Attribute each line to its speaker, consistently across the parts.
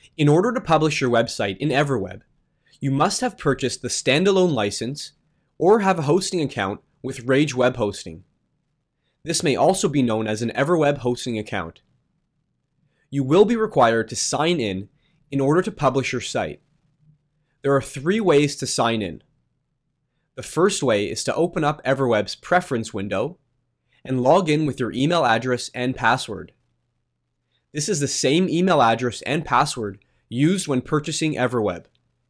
Speaker 1: In order to publish your website in EverWeb, you must have purchased the standalone license or have a hosting account with Rage Web Hosting. This may also be known as an EverWeb hosting account. You will be required to sign in order to publish your site. There are 3 ways to sign in. The first way is to open up EverWeb's preference window and log in with your email address and password. This is the same email address and password used when purchasing EverWeb.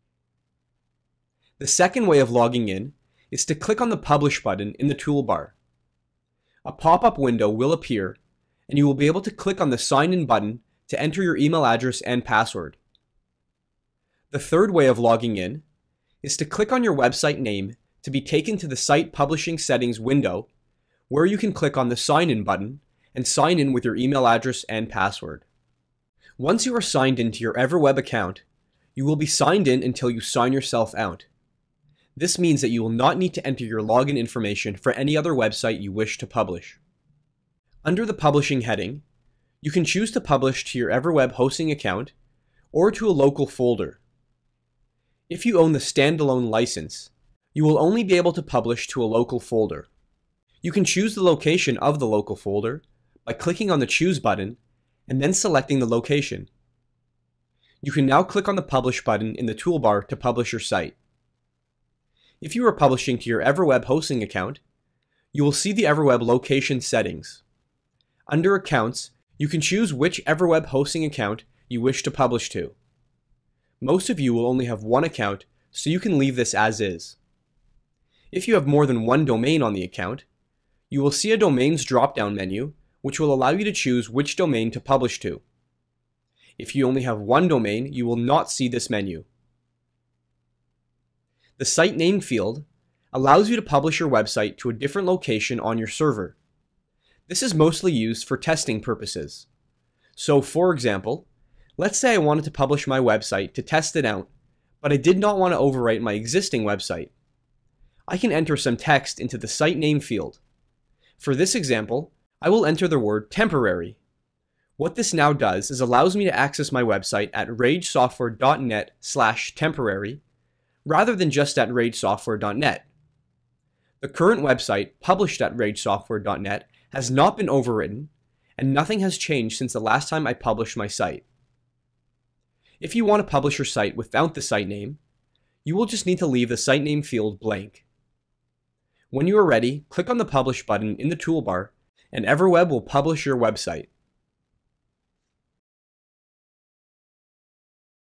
Speaker 1: The second way of logging in is to click on the Publish button in the toolbar. A pop-up window will appear, and you will be able to click on the Sign In button to enter your email address and password. The third way of logging in is to click on your website name to be taken to the Site Publishing Settings window, where you can click on the Sign In button and sign in with your email address and password. Once you are signed into your EverWeb account, you will be signed in until you sign yourself out. This means that you will not need to enter your login information for any other website you wish to publish. Under the Publishing heading, you can choose to publish to your EverWeb hosting account or to a local folder. If you own the standalone license, you will only be able to publish to a local folder. You can choose the location of the local folder by clicking on the Choose button and then selecting the location. You can now click on the Publish button in the toolbar to publish your site. If you are publishing to your EverWeb hosting account, you will see the EverWeb Location settings. Under Accounts, you can choose which EverWeb hosting account you wish to publish to. Most of you will only have one account, so you can leave this as is. If you have more than one domain on the account, you will see a Domains drop-down menu, which will allow you to choose which domain to publish to. If you only have one domain, you will not see this menu. The Site Name field allows you to publish your website to a different location on your server. This is mostly used for testing purposes. So, for example, let's say I wanted to publish my website to test it out, but I did not want to overwrite my existing website. I can enter some text into the Site Name field. For this example, I will enter the word temporary. What this now does is allows me to access my website at ragesoftware.net/temporary rather than just at ragesoftware.net. The current website, published at ragesoftware.net, has not been overwritten, and nothing has changed since the last time I published my site. If you want to publish your site without the site name, you will just need to leave the site name field blank. When you are ready, click on the Publish button in the toolbar, and EverWeb will publish your website.